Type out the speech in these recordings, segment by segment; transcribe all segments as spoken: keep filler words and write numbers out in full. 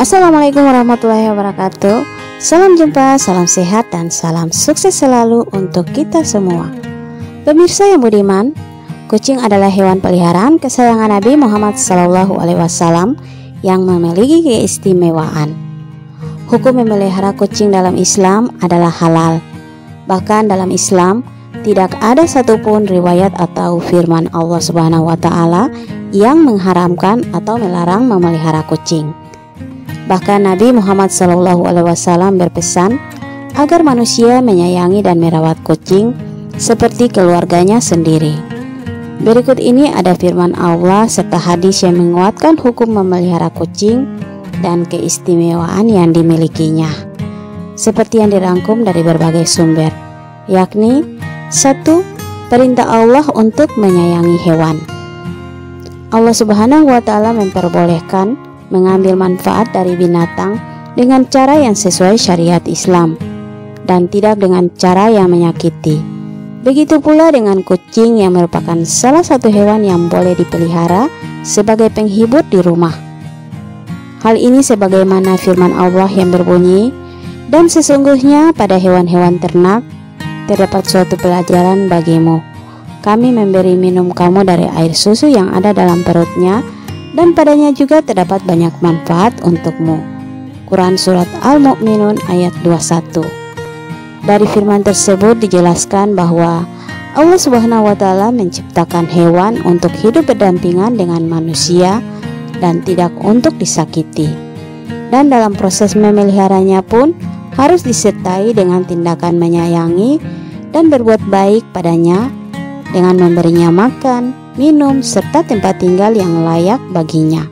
Assalamualaikum warahmatullahi wabarakatuh. Salam jumpa, salam sehat, dan salam sukses selalu untuk kita semua. Pemirsa yang budiman, kucing adalah hewan peliharaan kesayangan Nabi Muhammad shallallahu alaihi wasallam yang memiliki keistimewaan. Hukum memelihara kucing dalam Islam adalah halal. Bahkan dalam Islam tidak ada satupun riwayat atau firman Allah Subhanahu wa Ta'ala yang mengharamkan atau melarang memelihara kucing. Bahkan Nabi Muhammad shallallahu alaihi wasallam berpesan agar manusia menyayangi dan merawat kucing seperti keluarganya sendiri. Berikut ini ada firman Allah serta hadis yang menguatkan hukum memelihara kucing dan keistimewaan yang dimilikinya, seperti yang dirangkum dari berbagai sumber, yakni satu. Perintah Allah untuk menyayangi hewan. Allah Subhanahu wa Ta'ala memperbolehkan mengambil manfaat dari binatang dengan cara yang sesuai syariat Islam dan tidak dengan cara yang menyakiti. Begitu pula dengan kucing yang merupakan salah satu hewan yang boleh dipelihara sebagai penghibur di rumah. Hal ini sebagaimana firman Allah yang berbunyi, "Dan sesungguhnya pada hewan-hewan ternak terdapat suatu pelajaran bagimu. Kami memberi minum kamu dari air susu yang ada dalam perutnya, dan padanya juga terdapat banyak manfaat untukmu." Quran Surat Al-Mu'minun ayat dua puluh satu. Dari firman tersebut dijelaskan bahwa Allah Subhanahu wa Ta'ala menciptakan hewan untuk hidup berdampingan dengan manusia dan tidak untuk disakiti. Dan dalam proses memeliharanya pun harus disertai dengan tindakan menyayangi dan berbuat baik padanya dengan memberinya makan, minum, serta tempat tinggal yang layak baginya.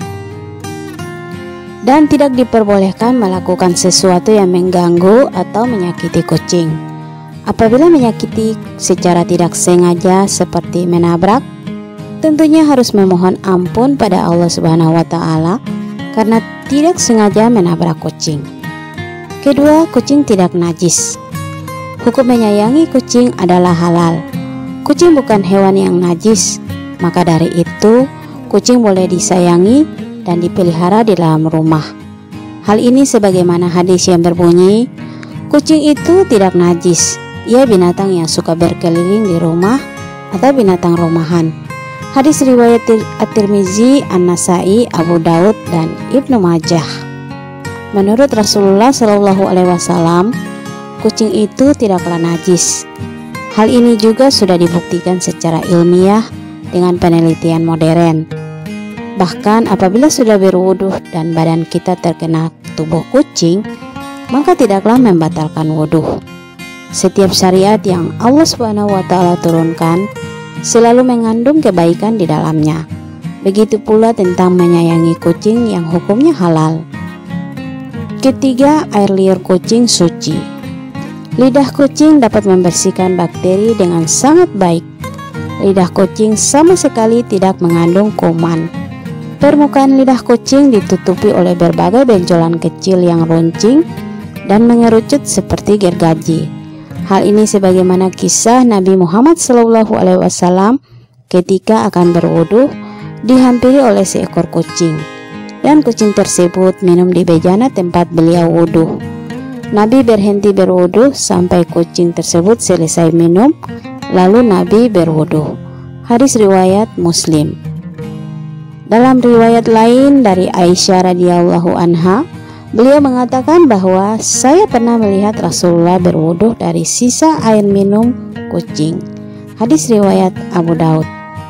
Dan tidak diperbolehkan melakukan sesuatu yang mengganggu atau menyakiti kucing. Apabila menyakiti secara tidak sengaja seperti menabrak, tentunya harus memohon ampun pada Allah Subhanahu wa Ta'ala karena tidak sengaja menabrak kucing. Kedua, kucing tidak najis. Hukum menyayangi kucing adalah halal. Kucing bukan hewan yang najis, maka dari itu kucing boleh disayangi dan dipelihara di dalam rumah. Hal ini sebagaimana hadis yang berbunyi, kucing itu tidak najis, ia binatang yang suka berkeliling di rumah atau binatang rumahan. Hadis riwayat At-Tirmizi, An-Nasai, Abu Daud, dan Ibnu Majah. Menurut Rasulullah shallallahu alaihi wasallam, kucing itu tidaklah najis. Hal ini juga sudah dibuktikan secara ilmiah dengan penelitian modern. Bahkan apabila sudah berwudu dan badan kita terkena tubuh kucing, maka tidaklah membatalkan wudu. Setiap syariat yang Allah Subhanahu wa Ta'ala turunkan selalu mengandung kebaikan di dalamnya. Begitu pula tentang menyayangi kucing yang hukumnya halal. Ketiga, air liur kucing suci. Lidah kucing dapat membersihkan bakteri dengan sangat baik. Lidah kucing sama sekali tidak mengandung kuman. Permukaan lidah kucing ditutupi oleh berbagai benjolan kecil yang runcing dan mengerucut seperti gergaji. Hal ini sebagaimana kisah Nabi Muhammad shallallahu alaihi wasallam ketika akan berwudu dihampiri oleh seekor kucing, dan kucing tersebut minum di bejana tempat beliau wudu. Nabi berhenti berwudu sampai kucing tersebut selesai minum, lalu Nabi berwudu. Hadis riwayat Muslim. Dalam riwayat lain dari Aisyah radhiyallahu anha, beliau mengatakan bahwa saya pernah melihat Rasulullah berwudu dari sisa air minum kucing. Hadis riwayat Abu Daud.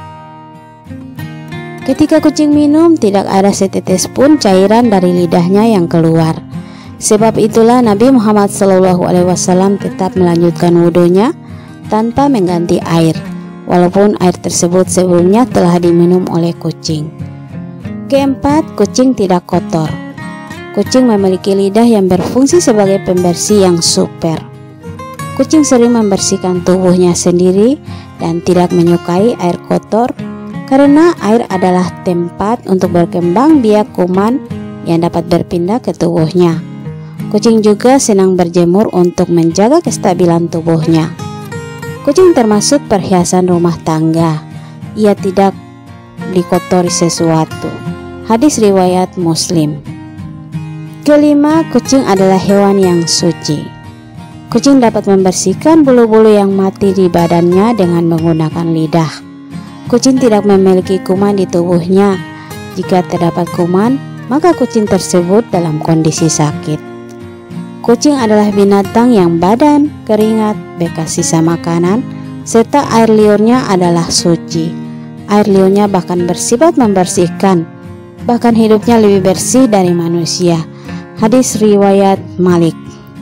Ketika kucing minum, tidak ada setetes pun cairan dari lidahnya yang keluar. Sebab itulah Nabi Muhammad shallallahu alaihi wasallam tetap melanjutkan wudunya tanpa mengganti air, walaupun air tersebut sebelumnya telah diminum oleh kucing. Keempat, kucing tidak kotor. Kucing memiliki lidah yang berfungsi sebagai pembersih yang super. Kucing sering membersihkan tubuhnya sendiri dan tidak menyukai air kotor karena air adalah tempat untuk berkembang biak kuman yang dapat berpindah ke tubuhnya. Kucing juga senang berjemur untuk menjaga kestabilan tubuhnya. Kucing termasuk perhiasan rumah tangga. Ia tidak dikotori sesuatu. Hadis riwayat Muslim. Kelima, kucing adalah hewan yang suci. Kucing dapat membersihkan bulu-bulu yang mati di badannya dengan menggunakan lidah. Kucing tidak memiliki kuman di tubuhnya. Jika terdapat kuman, maka kucing tersebut dalam kondisi sakit. Kucing adalah binatang yang badan, keringat, bekas sisa makanan, serta air liurnya adalah suci. Air liurnya bahkan bersifat membersihkan, bahkan hidupnya lebih bersih dari manusia. Hadis riwayat Malik.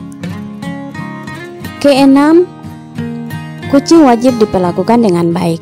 Keenam, kucing wajib diperlakukan dengan baik.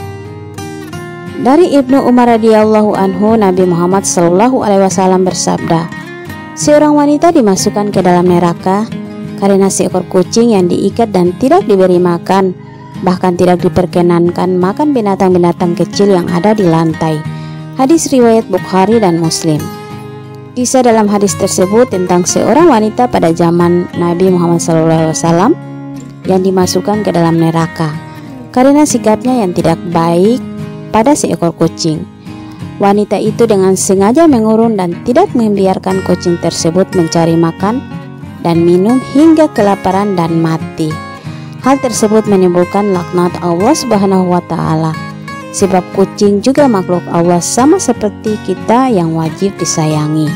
Dari Ibnu Umar radhiyallahu anhu, Nabi Muhammad shallallahu alaihi wasallam bersabda, seorang wanita dimasukkan ke dalam neraka karena seekor kucing yang diikat dan tidak diberi makan, bahkan tidak diperkenankan makan binatang-binatang kecil yang ada di lantai. Hadis riwayat Bukhari dan Muslim. Kisah dalam hadis tersebut tentang seorang wanita pada zaman Nabi Muhammad shallallahu alaihi wasallam yang dimasukkan ke dalam neraka karena sikapnya yang tidak baik pada seekor kucing. Wanita itu dengan sengaja mengurung dan tidak membiarkan kucing tersebut mencari makan dan minum hingga kelaparan dan mati. Hal tersebut menimbulkan laknat Allah Subhanahu wa taala. Sebab kucing juga makhluk Allah sama seperti kita yang wajib disayangi.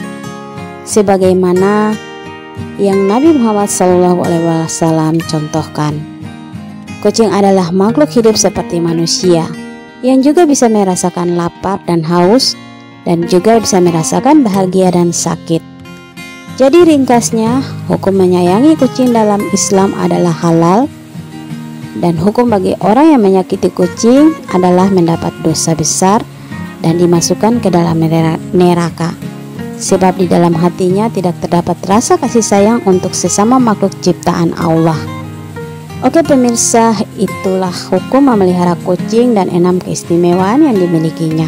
Sebagaimana yang Nabi Muhammad shallallahu alaihi wasallam contohkan, kucing adalah makhluk hidup seperti manusia yang juga bisa merasakan lapar dan haus, dan juga bisa merasakan bahagia dan sakit. Jadi ringkasnya, hukum menyayangi kucing dalam Islam adalah halal, dan hukum bagi orang yang menyakiti kucing adalah mendapat dosa besar dan dimasukkan ke dalam neraka. Sebab di dalam hatinya tidak terdapat rasa kasih sayang untuk sesama makhluk ciptaan Allah. Oke pemirsa, itulah hukum memelihara kucing dan enam keistimewaan yang dimilikinya.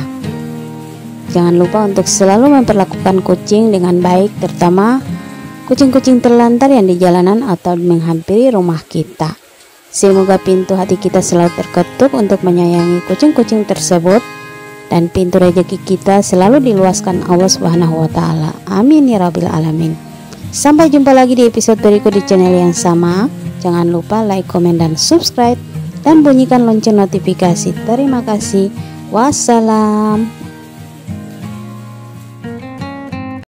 Jangan lupa untuk selalu memperlakukan kucing dengan baik, terutama kucing-kucing terlantar yang di jalanan atau menghampiri rumah kita. Semoga pintu hati kita selalu terketuk untuk menyayangi kucing-kucing tersebut, dan pintu rezeki kita selalu diluaskan Allah Subhanahu wa taala. Amin ya rabbil alamin. Sampai jumpa lagi di episode berikut di channel yang sama. Jangan lupa like, komen, dan subscribe, dan bunyikan lonceng notifikasi. Terima kasih. Wassalam.